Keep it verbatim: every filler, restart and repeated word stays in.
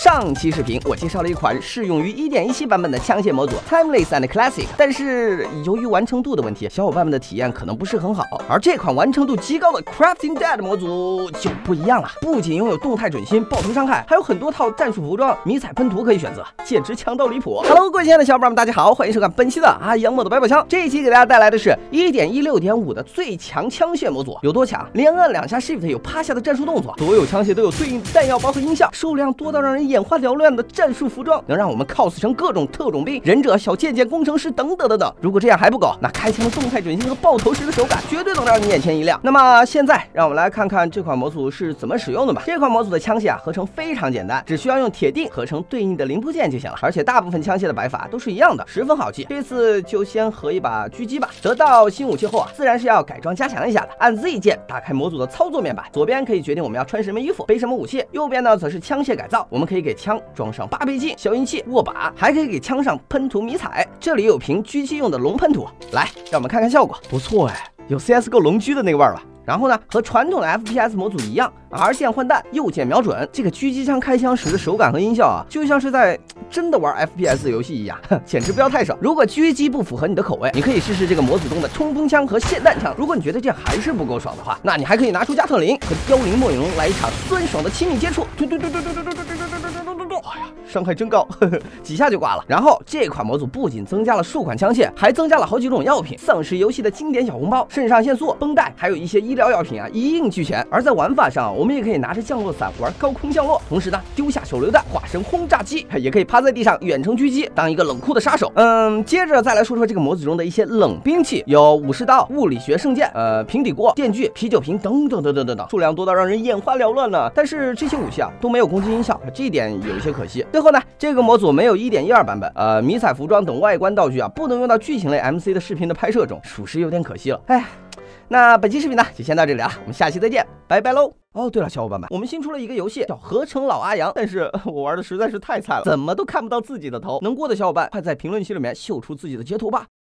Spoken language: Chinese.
上期视频我介绍了一款适用于 一点一七 版本的枪械模组 Timeless and Classic， 但是由于完成度的问题，小伙伴们的体验可能不是很好。而这款完成度极高的 Crafting Dead 模组就不一样了，不仅拥有动态准心、爆头伤害，还有很多套战术服装、迷彩喷涂可以选择，简直强到离谱。Hello， 各位亲爱的小伙伴们，大家好，欢迎收看本期的阿阳莫的百宝箱。这一期给大家带来的是 一点一六点五 的最强枪械模组，有多强？连按两下 Shift 有趴下的战术动作，所有枪械都有对应的弹药包和音效，数量多到让人眼花缭乱的战术服装，能让我们 cos 成各种特种兵、忍者、小贱贱、工程师等等等等。如果这样还不够，那开枪的动态准心和爆头时的手感绝对能让你眼前一亮。那么现在让我们来看看这款模组是怎么使用的吧。这款模组的枪械啊合成非常简单，只需要用铁锭合成对应的零部件就行了，而且大部分枪械的摆法都是一样的，十分好记。这次就先合一把狙击吧。得到新武器后啊，自然是要改装加强一下的。按 Z 键打开模组的操作面板，左边可以决定我们要穿什么衣服、背什么武器，右边呢则是枪械改造，我们可以给枪装上八倍镜、消音器、握把，还可以给枪上喷涂迷彩。这里有瓶狙击用的龙喷涂，来让我们看看效果，不错哎，有 C S G O 龙狙的那个味儿了。然后呢，和传统的 F P S 模组一样 ，R 键换弹，右键瞄准，这个狙击枪开枪时的手感和音效啊，就像是在真的玩 F P S 游戏一样，简直不要太爽。如果狙击不符合你的口味，你可以试试这个模组中的冲锋枪和霰弹枪。如果你觉得这样还是不够爽的话，那你还可以拿出加特林和凋零末影龙来一场酸爽的亲密接触。对对对对对对对对对对对对！哎呀，伤害真高，呵呵，几下就挂了。然后这款模组不仅增加了数款枪械，还增加了好几种药品，丧尸游戏的经典小红包、肾上腺素、绷带，还有一些医疗药品啊，一应俱全。而在玩法上，我们也可以拿着降落伞玩高空降落，同时呢丢下手榴弹化身轰炸机，也可以趴在地上远程狙击，当一个冷酷的杀手。嗯，接着再来说说这个模组中的一些冷兵器，有武士刀、物理学圣剑、呃平底锅、电锯、啤酒瓶等等等等等等，数量多到让人眼花缭乱呢。但是这些武器啊都没有攻击音效，这一点有一些可惜。最后呢，这个模组没有 一点一二 版本，呃迷彩服装等外观道具啊不能用到剧情类 M C 的视频的拍摄中，属实有点可惜了。哎。那本期视频呢就先到这里了，我们下期再见，拜拜喽！哦，对了，小伙伴们，我们新出了一个游戏叫合成老阿阳，但是我玩的实在是太菜了，怎么都看不到自己的头。能过的小伙伴快在评论区里面秀出自己的截图吧。